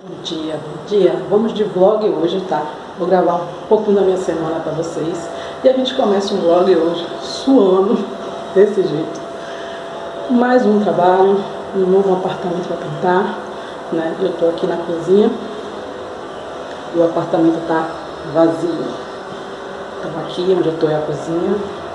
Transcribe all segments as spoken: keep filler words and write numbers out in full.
Bom dia, bom dia. Vamos de vlog hoje, tá? Vou gravar um pouquinho da minha semana pra vocês. E a gente começa um vlog hoje suando, desse jeito. Mais um trabalho, um novo apartamento pra pintar, né? Eu tô aqui na cozinha e o apartamento tá vazio. Então aqui onde eu tô é a cozinha,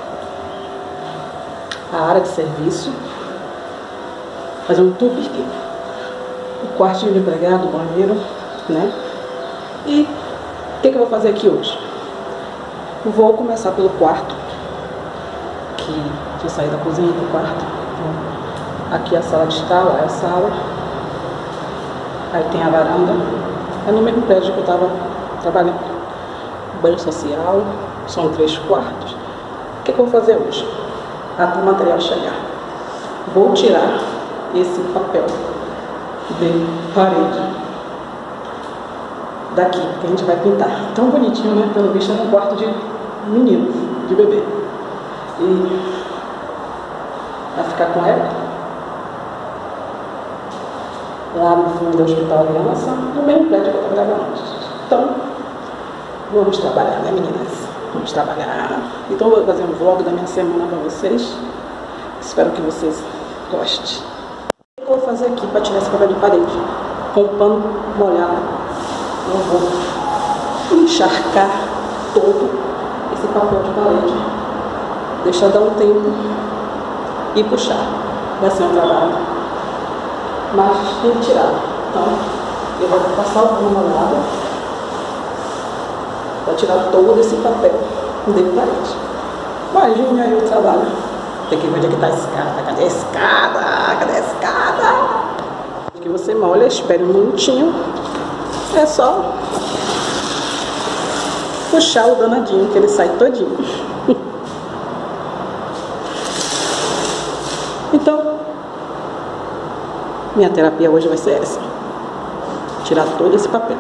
a área de serviço. Fazer um tour aqui. O quartinho de empregado, o banheiro, né? E o que, que eu vou fazer aqui hoje? Vou começar pelo quarto, que deixa eu sair da cozinha do quarto. Então, aqui é a sala de estar, lá é a sala. Aí tem a varanda. É no mesmo prédio que eu estava trabalhando. Banho social, são três quartos. O que, que eu vou fazer hoje? Até o material chegar. Vou tirar esse papel de parede daqui, que a gente vai pintar. Tão bonitinho, né? Pelo visto é um quarto de menino, de bebê. E vai ficar com ela lá no fundo do Hospital Aliança, no mesmo prédio que eu trabalhava antes. Então, vamos trabalhar, né, meninas? Vamos trabalhar. Então, eu vou fazer um vlog da minha semana para vocês. Espero que vocês gostem. O que eu vou fazer aqui para tirar esse papel de parede? Com o pano molhado, eu vou encharcar todo esse papel de parede, deixar dar um tempo e puxar. Vai ser um trabalho, mas tem que tirar. Então, eu vou passar o pano molhado para tirar todo esse papel de parede. Imagine aí o trabalho. Tem que ver onde é que tá a escada. Cadê a escada? Cadê a escada? Que você molha, espere um minutinho. É só puxar o danadinho, que ele sai todinho. Então, minha terapia hoje vai ser essa. Tirar todo esse papel.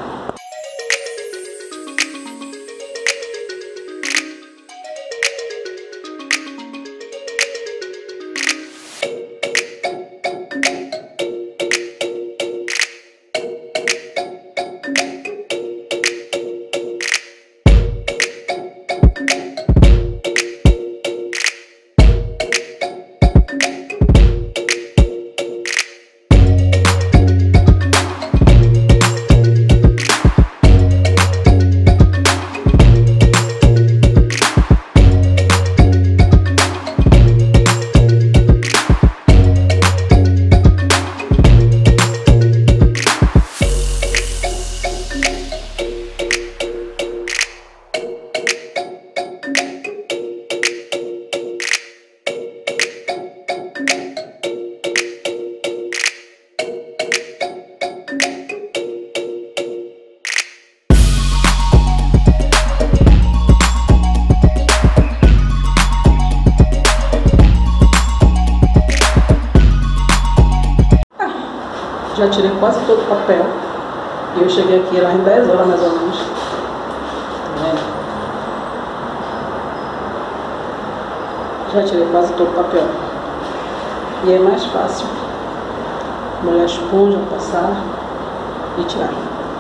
Já tirei quase todo o papel. E eu cheguei aqui lá em dez horas mais ou menos. Tá vendo? Já tirei quase todo o papel. E é mais fácil molhar a esponja, passar e tirar.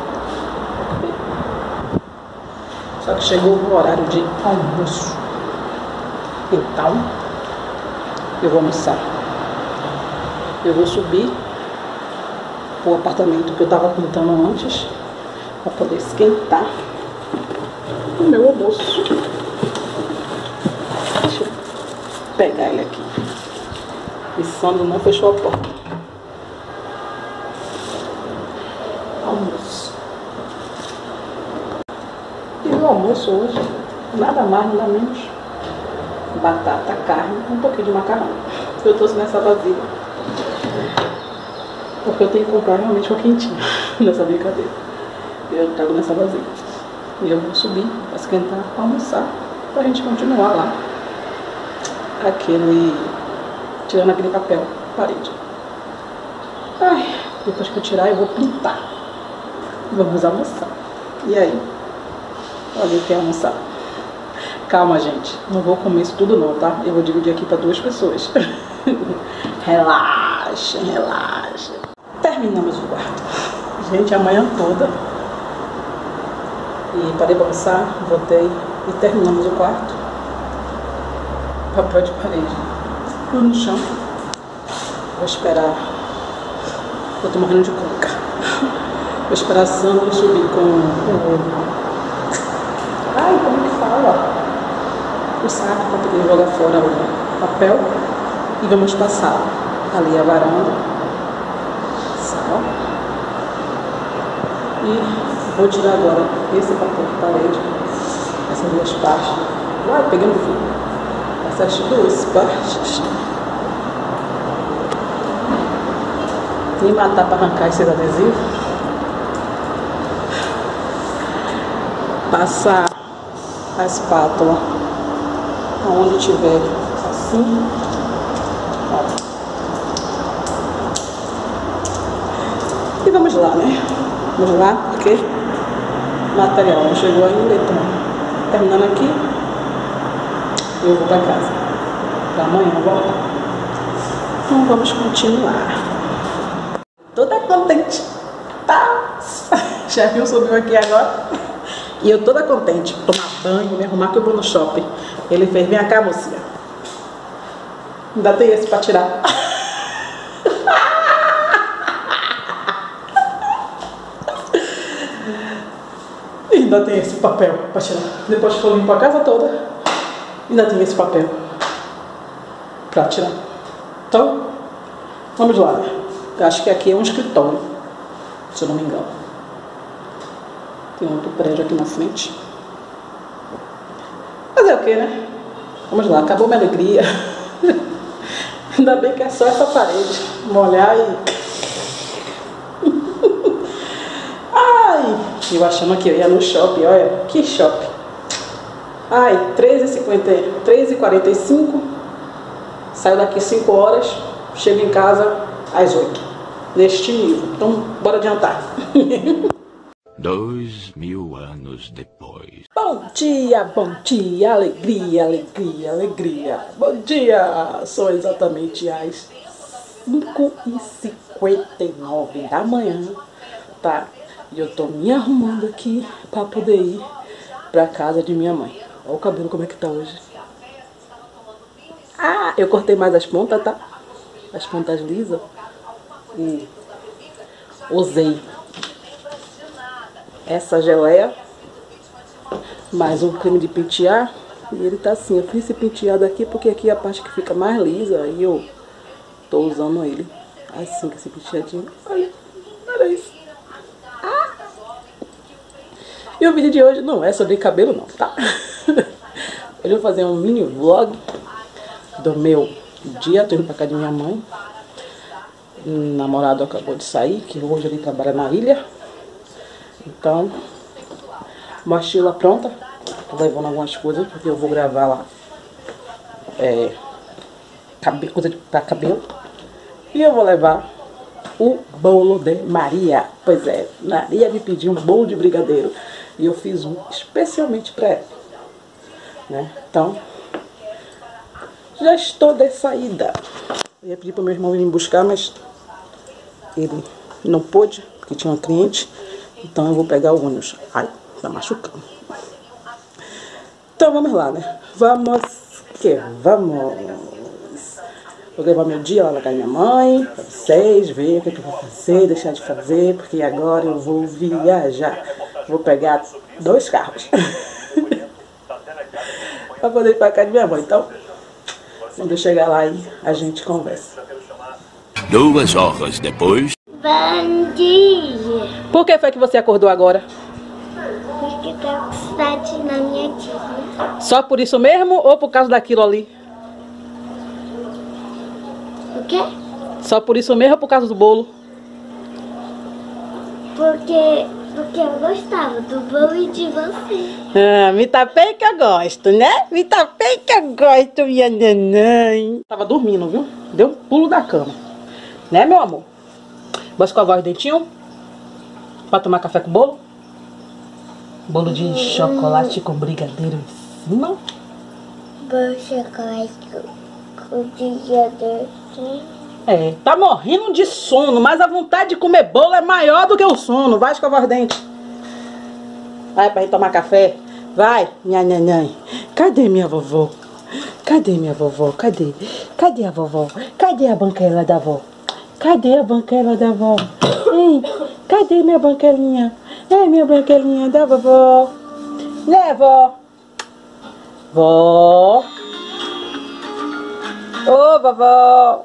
Só que chegou o horário de almoço. Então, eu vou almoçar. Eu vou subir o apartamento que eu estava pintando antes, para poder esquentar o meu almoço. Deixa eu pegar ele aqui. E Sandro não fechou a porta. Almoço. E o almoço hoje, nada mais, nada menos. Batata, carne, um pouquinho de macarrão. Eu trouxe nessa vasilha. Porque eu tenho que comprar realmente uma quentinha nessa brincadeira. Eu trago nessa vasilha. E eu vou subir para esquentar, para almoçar, para a gente continuar lá. Aquilo e tirando aquele papel, parede. Ai, depois que eu tirar eu vou pintar. Vamos almoçar. E aí? Alguém quer almoçar? Calma, gente. Não vou comer isso tudo não, tá? Eu vou dividir aqui para duas pessoas. Relaxa, relaxa. Terminamos o quarto. Gente, a manhã toda. E para avançar, voltei e terminamos o quarto. Papel de parede. Tudo no chão. Vou esperar. Eu tô morrendo de cuca. Vou esperar a Sandra subir com o... Ai, como que fala? O saco para poder jogar fora o papel. E vamos passar ali a varanda. Sal. E vou tirar agora esse papel de parede. Essas duas partes. Uai, pegando fio. Essas duas partes. Me matar para arrancar esses adesivos. Passar a espátula aonde tiver assim. Ó. E vamos lá, né? Vamos lá, porque o material não chegou ainda, então terminando aqui, eu vou para casa. Para amanhã voltar. Então vamos continuar. Toda contente, tá? Chefinho subiu aqui agora e eu toda contente, tomar banho, me arrumar que eu vou no shopping. Ele fez, vem cá, mocinha. Ainda tem esse pra tirar. Ainda tem esse papel pra tirar. Depois que eu limpo a casa toda, ainda tem esse papel pra tirar. Então, vamos lá, né? Eu acho que aqui é um escritório, se eu não me engano. Tem outro prédio aqui na frente. Fazer o que, né? Vamos lá, acabou minha alegria. Ainda bem que é só essa parede. Molhar e... Ai, eu achando que eu ia no shopping, olha, que shopping. Ai, treze e quarenta e cinco. Saio daqui cinco horas, chego em casa às oito. Neste nível. Então, bora adiantar. Dois mil anos depois. Bom dia, bom dia, alegria, alegria, alegria. Bom dia! São exatamente as cinco e cinquenta e nove da manhã, tá? E eu tô me arrumando aqui pra poder ir pra casa de minha mãe. Olha o cabelo como é que tá hoje. Ah, eu cortei mais as pontas, tá? As pontas lisas. E usei essa geleia, mais um creme de pentear. E ele tá assim, eu fiz esse penteado aqui porque aqui é a parte que fica mais lisa. E eu tô usando ele assim, com esse penteadinho. Olha, olha isso. Ah! E o vídeo de hoje não é sobre cabelo não, tá? Hoje eu vou fazer um mini vlog do meu dia. Tô indo pra casa de minha mãe. O namorado acabou de sair, que hoje ele trabalha na ilha. Então, mochila pronta. Tô levando algumas coisas, porque eu vou gravar lá é, cabelo, coisa pra cabelo. E eu vou levar o bolo de Maria. Pois é, Maria me pediu um bolo de brigadeiro. E eu fiz um especialmente pra ela, né? Então, já estou de saída. Eu ia pedir pro meu irmão vir me buscar, mas ele não pôde, porque tinha um cliente. Então eu vou pegar o ônibus. Ai, tá machucando. Então vamos lá, né? Vamos que vamos. Vou levar meu dia lá na casa da minha mãe, pra vocês verem o que, que eu vou fazer, deixar de fazer, porque agora eu vou viajar. Vou pegar dois carros pra poder ir pra casa de minha mãe. Então, quando eu chegar lá aí, a gente conversa. Duas horas depois. Bom dia. Por que foi que você acordou agora? Porque tá com saudade na minha tia. Só por isso mesmo ou por causa daquilo ali? O quê? Só por isso mesmo ou por causa do bolo? Porque, porque eu gostava do bolo e de você. Ah, me tapei que eu gosto, né? Me tapei que eu gosto, minha neném. Tava dormindo, viu? Deu um pulo da cama. Né, meu amor? Vou escovar os dentinhos pra tomar café com bolo. Bolo de chocolate com brigadeiro em cima. Bolo de chocolate com, com brigadeiro. É, tá morrendo de sono, mas a vontade de comer bolo é maior do que o sono. Vai escovar os dentes. Vai pra gente tomar café. Vai, minha nhanhã. Cadê minha vovó? Cadê minha vovó? Cadê? Cadê a vovó? Cadê a banquela da vó? Cadê a banquela da vó? Hein? Cadê minha banquelinha? É minha banquelinha da vovó. Né, vó? Vó. Ô, vovó.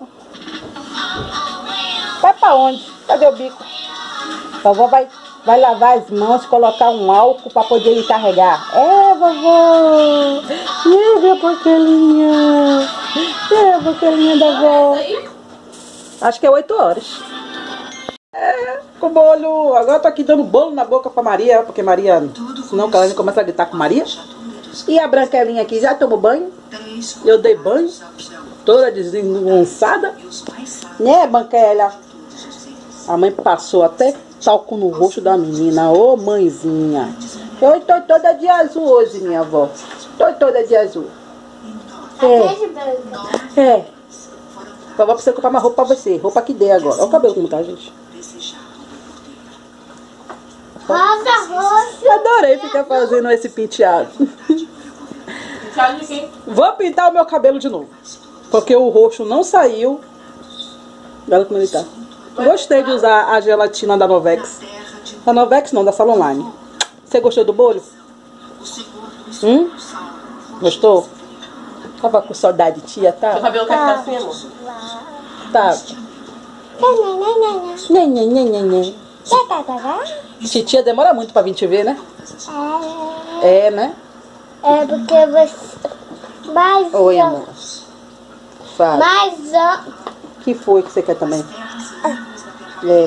Vai pra onde? Cadê o bico? Vovó vai, vai lavar as mãos, colocar um álcool pra poder ir carregar. É, vovó. É, minha banquelinha. É, a banquelinha da vó. Acho que é oito horas. É, com bolo. Agora eu tô aqui dando bolo na boca pra Maria, porque Maria, senão ela já começa a gritar com Maria. E a branquelinha aqui já tomou banho. Eu dei banho. Toda desengonçada. Né, Banquela? A mãe passou até talco no rosto da menina. Ô, mãezinha. Eu tô toda de azul hoje, minha avó. Tô toda de azul. É. É. Vovó precisa comprar uma roupa pra você. Roupa que dê agora. Olha o cabelo como tá, gente. Rosa, roxo. Adorei ficar fazendo esse penteado. Penteado de quem? Vou pintar o meu cabelo de novo. Porque o roxo não saiu. Olha como ele tá. Gostei de usar a gelatina da Novex. Da Novex não, da Salonline. Você gostou do bolo? Hum? Gostou? Tava com saudade, tia, tá? Seu cabelo quer ficar assim, amor? Tá. Nhe, nhe, nhe, nhe, nhe. Titia demora muito pra vir te ver, né? É, né? É porque você... Mas... Oi, amor. Fala. Mas... O que foi que você quer também? É.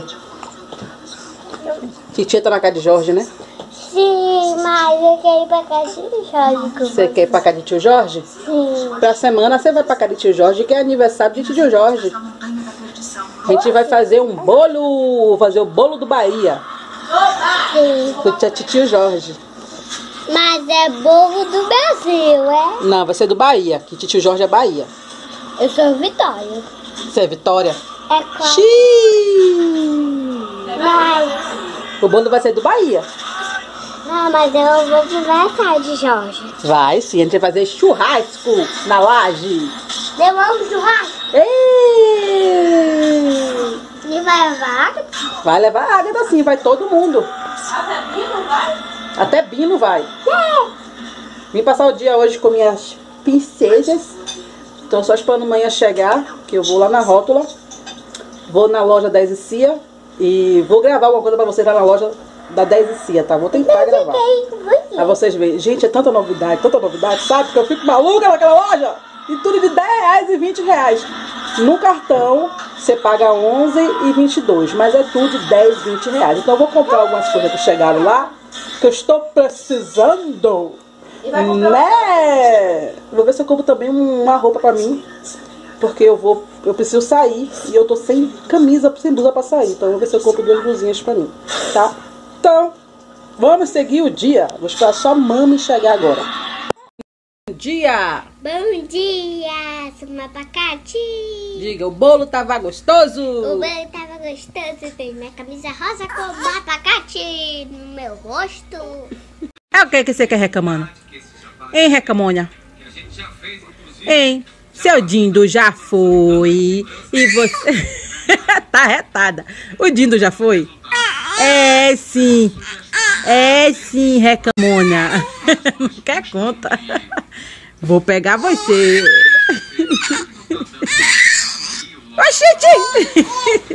Titia tá na casa de Jorge, né? Sim, mas eu quero ir pra casa de Jorge. Com Você quer ir pra casa de tio Jorge? Sim. Pra semana você vai pra casa de tio Jorge, que é aniversário de tio Jorge. A gente vai fazer um bolo, fazer o bolo do Bahia. Sim. Com o tio Jorge. Mas é bolo do Brasil, é? Não, vai ser do Bahia, que tio Jorge é Bahia. Eu sou Vitória. Você é Vitória? É claro. Xiii. Mas... O bolo vai ser do Bahia. Não, mas eu vou pro aniversário de Jorge. Vai sim, a gente vai fazer churrasco na laje. Levamos churrasco. Ei! E vai levar água? Vai levar água assim, vai todo mundo. Até Bino vai? Até Bino vai. Vim passar o dia hoje com minhas princesas. Então só esperando amanhã chegar, que eu vou lá na Rótula. Vou na loja dez e Cia e vou gravar alguma coisa pra vocês lá na loja da dez e Cia, tá? Vou tentar gravar. Pra vocês verem. Gente, é tanta novidade, tanta novidade, sabe? Que eu fico maluca naquela loja. E tudo de dez reais e vinte reais. No cartão, você paga onze e vinte e dois, mas é tudo de dez, vinte reais. Então eu vou comprar algumas coisas que chegaram lá, que eu estou precisando. Né? Vou ver se eu compro também uma roupa pra mim. Porque eu vou, eu preciso sair e eu tô sem camisa, sem blusa pra sair. Então eu vou ver se eu compro duas blusinhas pra mim, tá? Então, vamos seguir o dia. Vou esperar só a mami chegar agora. Bom dia! Bom dia, sou uma abacate. Diga, o bolo tava gostoso? O bolo tava gostoso, tem minha camisa rosa com um abacate no meu rosto. É o que que você quer reclamando? Hein, Recamonha? Hein? Seu Dindo já foi. E você... tá retada. O Dindo já foi? É sim. É sim, Recamonha. Não quer conta. Vou pegar você. Oxente!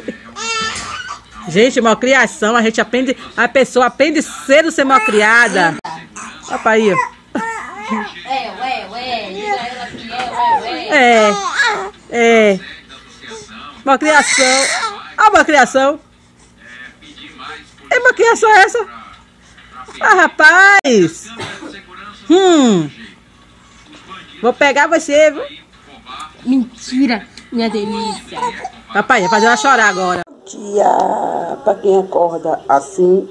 Gente, malcriação, a gente aprende, a pessoa aprende cedo a ser malcriada. Olha pra aí. É, ué, ué, diga ela que é, ué, ué. É, é. Malcriação. Olha a malcriação. É malcriação essa? Ah, rapaz. Hum. Vou pegar você, viu? Mentira, minha delícia. Papai, vai fazer ela chorar agora. Tia, pra quem acorda assim.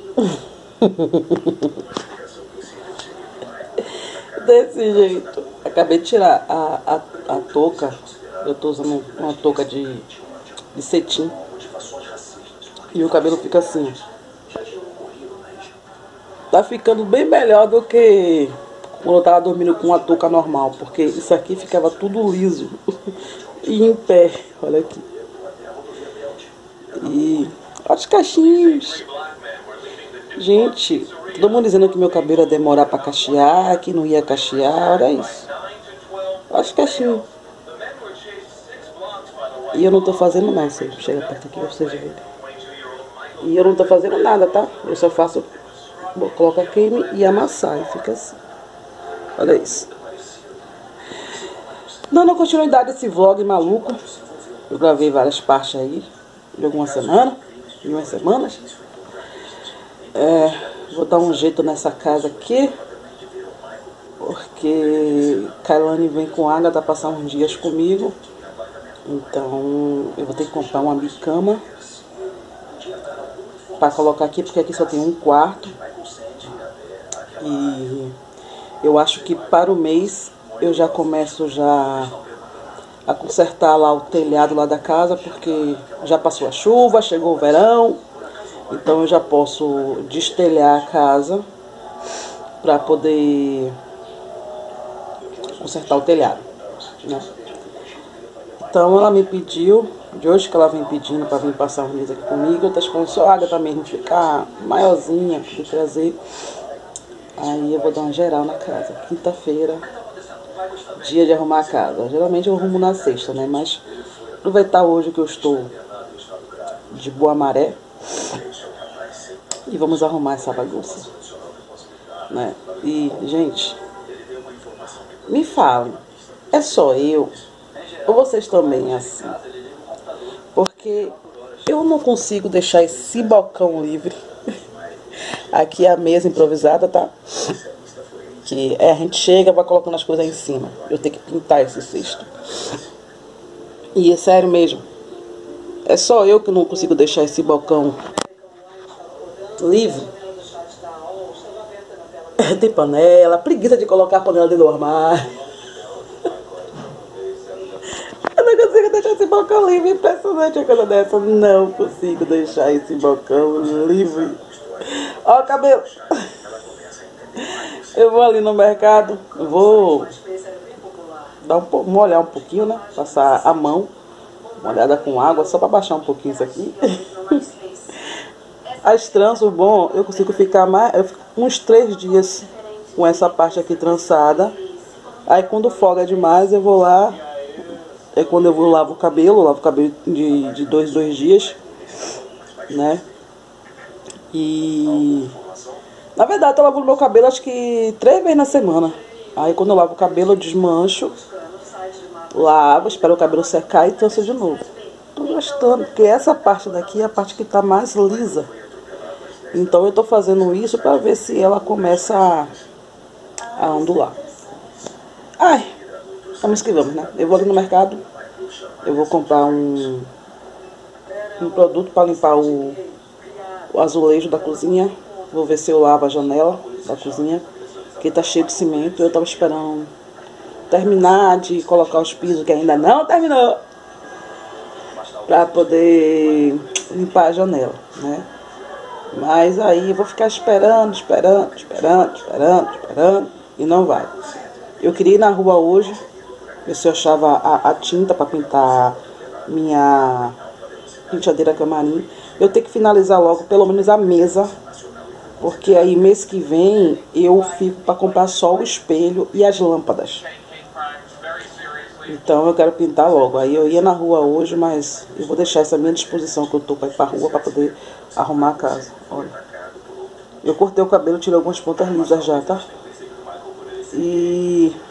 Desse jeito. Acabei de tirar a, a, a touca. Eu tô usando uma touca de de cetim. E o cabelo fica assim. Tá ficando bem melhor do que quando eu tava dormindo com uma touca normal, porque isso aqui ficava tudo liso e em pé, olha aqui. E olha os cachinhos. Gente, todo mundo dizendo que meu cabelo ia demorar pra cachear, que não ia cachear, olha isso. Olha os cachinhos. E eu não tô fazendo nada, você chega perto aqui, vocês verem. E eu não tô fazendo nada, tá? Eu só faço, vou colocar creme e amassar, e fica assim. Olha isso. Dando continuidade a esse vlog maluco, eu gravei várias partes aí, de algumas semanas, de umas semanas. É, vou dar um jeito nessa casa aqui, porque Kailane vem com a Agatha passar uns dias comigo. Então eu vou ter que comprar uma bicama para colocar aqui, porque aqui só tem um quarto. E eu acho que para o mês eu já começo já a consertar lá o telhado lá da casa, porque já passou a chuva, chegou o verão. Então eu já posso destelhar a casa para poder consertar o telhado, né? Então ela me pediu, de hoje que ela vem pedindo para vir passar um mês aqui comigo, eu tô esperando só a Agatha mesmo ficar maiorzinha, poder trazer. Aí eu vou dar uma geral na casa. Quinta-feira, dia de arrumar a casa. Geralmente eu arrumo na sexta, né? Mas aproveitar hoje que eu estou de boa maré e vamos arrumar essa bagunça, né? E, gente, me falem, é só eu? Ou vocês também assim? Porque eu não consigo deixar esse balcão livre. Aqui é a mesa improvisada, tá? Que é, a gente chega, vai colocando as coisas aí em cima. Eu tenho que pintar esse cesto. E é sério mesmo. É só eu que não consigo deixar esse balcão livre. Tem panela, preguiça de colocar a panela dentro do armário. Eu não consigo deixar esse balcão livre. Impressionante a coisa dessa. Não consigo deixar esse balcão livre. Ó o cabelo. Eu vou ali no mercado. Vou dar um pouco, molhar um pouquinho, né? Passar a mão. Molhada com água, só para baixar um pouquinho isso aqui. As tranças, bom, eu consigo ficar mais, eu fico uns três dias com essa parte aqui trançada. Aí quando folga demais, eu vou lá. É quando eu vou lavo o cabelo, lavo o cabelo de, de dois, dois dias, né? E na verdade eu lavo o meu cabelo acho que três vezes na semana. Aí quando eu lavo o cabelo eu desmancho, lavo, espero o cabelo secar e tranço de novo. Tô gostando, porque essa parte daqui é a parte que tá mais lisa. Então eu tô fazendo isso pra ver se ela começa a, a ondular. Ai, vamos que vamos, né? Eu vou ali no mercado, eu vou comprar um, um produto pra limpar o, o azulejo da cozinha. Vou ver se eu lavo a janela da cozinha, que tá cheio de cimento. Eu tava esperando terminar de colocar os pisos, que ainda não terminou, pra poder limpar a janela, né? Mas aí eu vou ficar esperando, esperando, esperando, esperando, esperando, e não vai. Eu queria ir na rua hoje, ver se eu achava a, a tinta para pintar minha penteadeira camarim. Eu tenho que finalizar logo, pelo menos a mesa, porque aí mês que vem eu fico para comprar só o espelho e as lâmpadas. Então eu quero pintar logo. Aí eu ia na rua hoje, mas eu vou deixar essa minha disposição que eu tô para ir pra rua para poder arrumar a casa. Olha. Eu cortei o cabelo, tirei algumas pontas lisas já, tá? E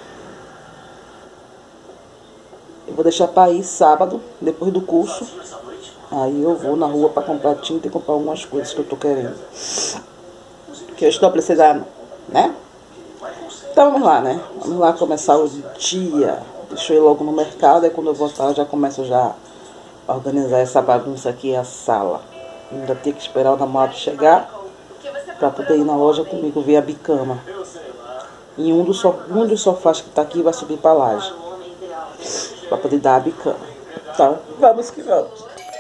eu vou deixar para ir sábado, depois do curso. Aí eu vou na rua para comprar tinta e comprar algumas coisas que eu tô querendo. Que eu estou precisando, né? Então vamos lá, né? Vamos lá começar o dia. Deixa eu ir logo no mercado, aí quando eu voltar eu já começo já a organizar essa bagunça aqui, a sala. Ainda tenho que esperar o namorado chegar para poder ir na loja comigo ver a bicama. E um dos, so, um dos sofás que tá aqui vai subir para a laje, para poder dar a bicama. Então, vamos que vamos.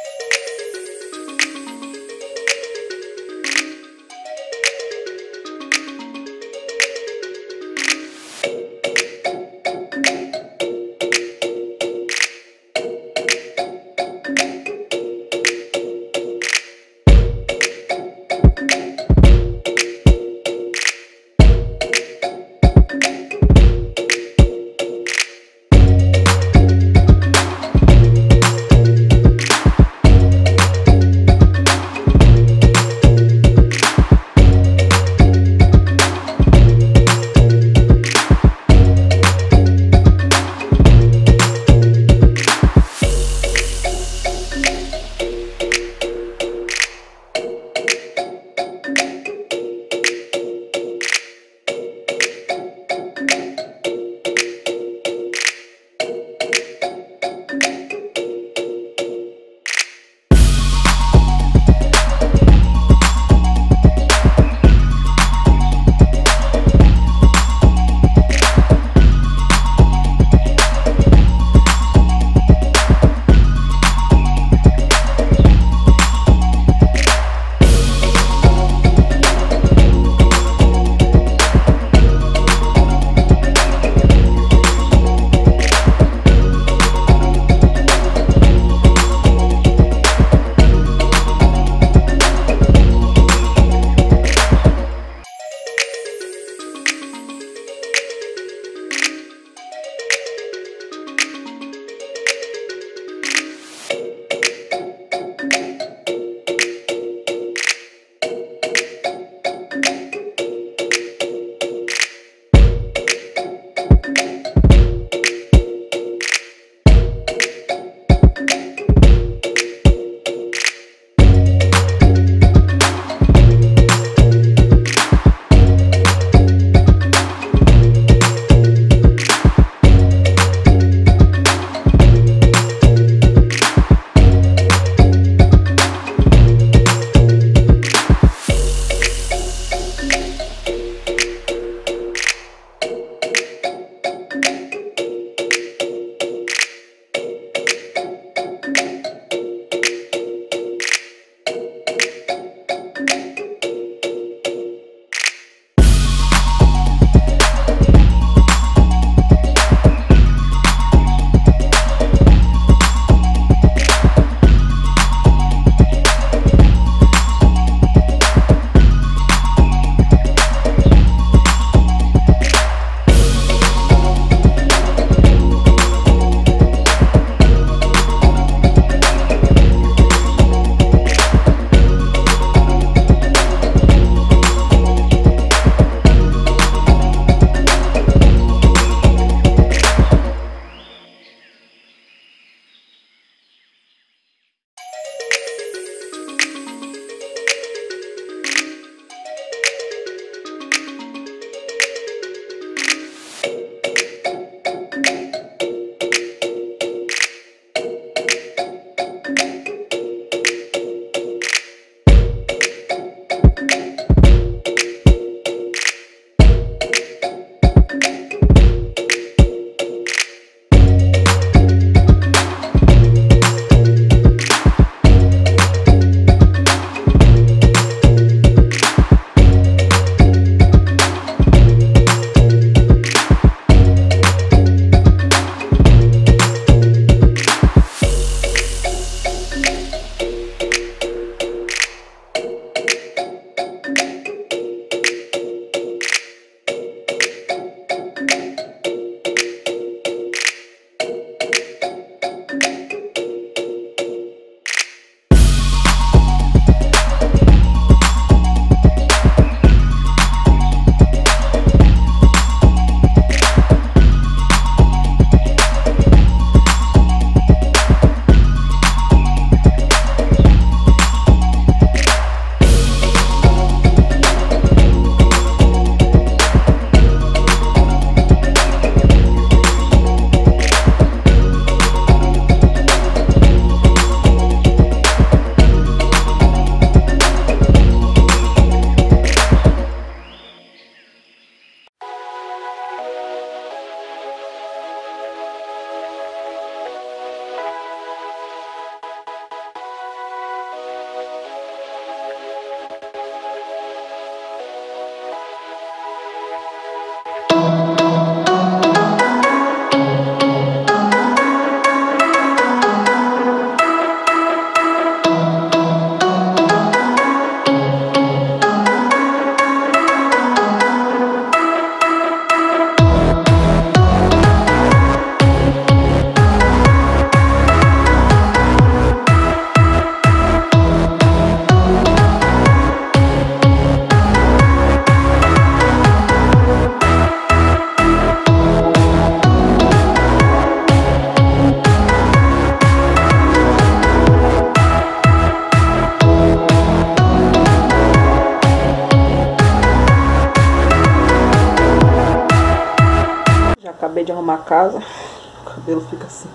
Acabei de arrumar a casa, o cabelo fica assim.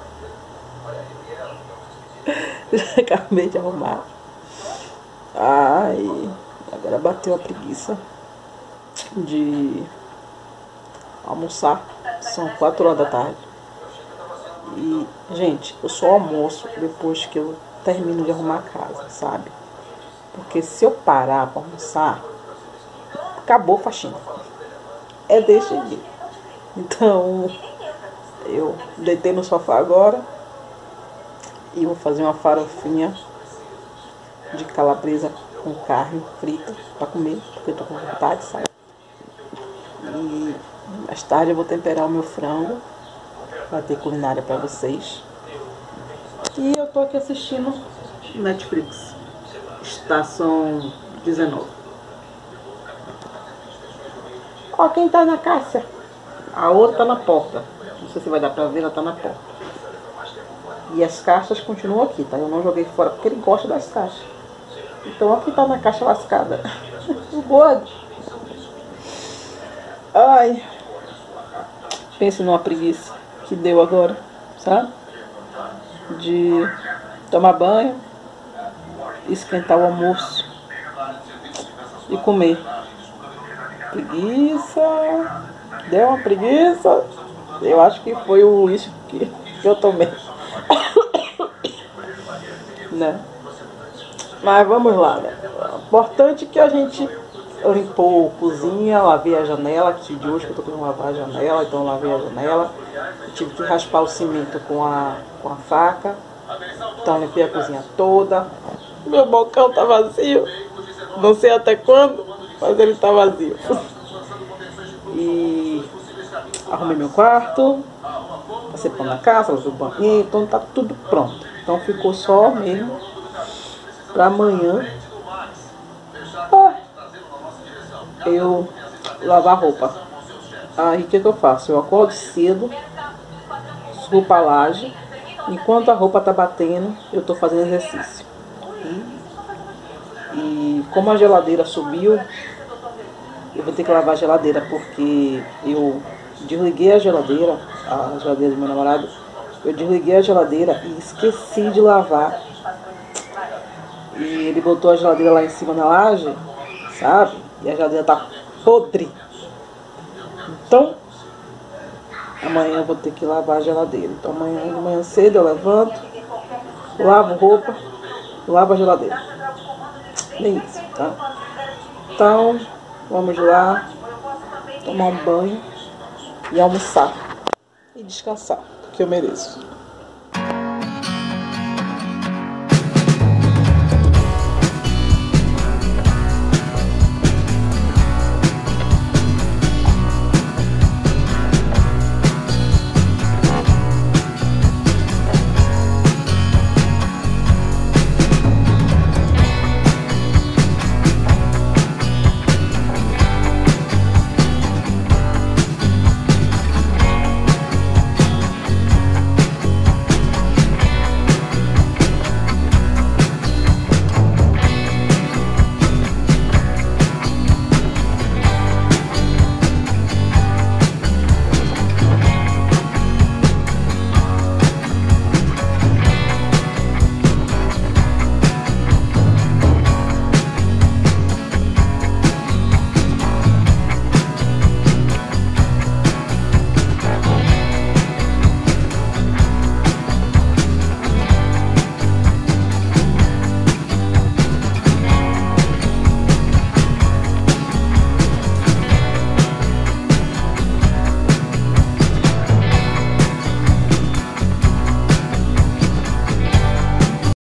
Acabei de arrumar. Ai, agora bateu a preguiça de almoçar. São quatro horas da tarde. E, gente, eu só almoço depois que eu termino de arrumar a casa, sabe? Porque se eu parar para almoçar, acabou a faxina. É desse jeito. Então, eu deitei no sofá agora e vou fazer uma farofinha de calabresa com carne frita para comer, porque eu tô com vontade, sabe? E mais tarde eu vou temperar o meu frango para ter culinária para vocês. E eu tô aqui assistindo Netflix, Estação dezenove. Ó, quem tá na caixa? A outra tá na porta. Não sei se vai dar pra ver, ela tá na porta. E as caixas continuam aqui, tá? Eu não joguei fora porque ele gosta das caixas. Então aqui tá na caixa lascada. O bode. Ai. Pense numa preguiça que deu agora, sabe? De tomar banho, esquentar o almoço e comer. Preguiça. Deu uma preguiça. Eu acho que foi o lixo que, que eu tomei. Né? Mas vamos lá, né? Importante que a gente limpou a cozinha, lavei a janela, que de hoje que eu tô querendo lavar a janela, então lavei a janela. Eu tive que raspar o cimento com a, com a faca. Então limpei a cozinha toda. Meu balcão tá vazio. Não sei até quando, mas ele tá vazio. E arrumei meu quarto, passei pano na casa, lavei o banheiro, então tá tudo pronto. Então ficou só mesmo pra amanhã ah, eu lavar roupa. Aí o que, que eu faço? Eu acordo cedo, subo pra laje, enquanto a roupa tá batendo, eu tô fazendo exercício. E, e como a geladeira subiu, eu vou ter que lavar a geladeira, porque eu desliguei a geladeira, a geladeira do meu namorado, eu desliguei a geladeira e esqueci de lavar. E ele botou a geladeira lá em cima na laje, sabe? E a geladeira tá podre. Então, amanhã eu vou ter que lavar a geladeira. Então amanhã de manhã cedo eu levanto, lavo roupa, lavo a geladeira. É isso, tá? Então, vamos lá, tomar um banho e almoçar e descansar, porque eu mereço.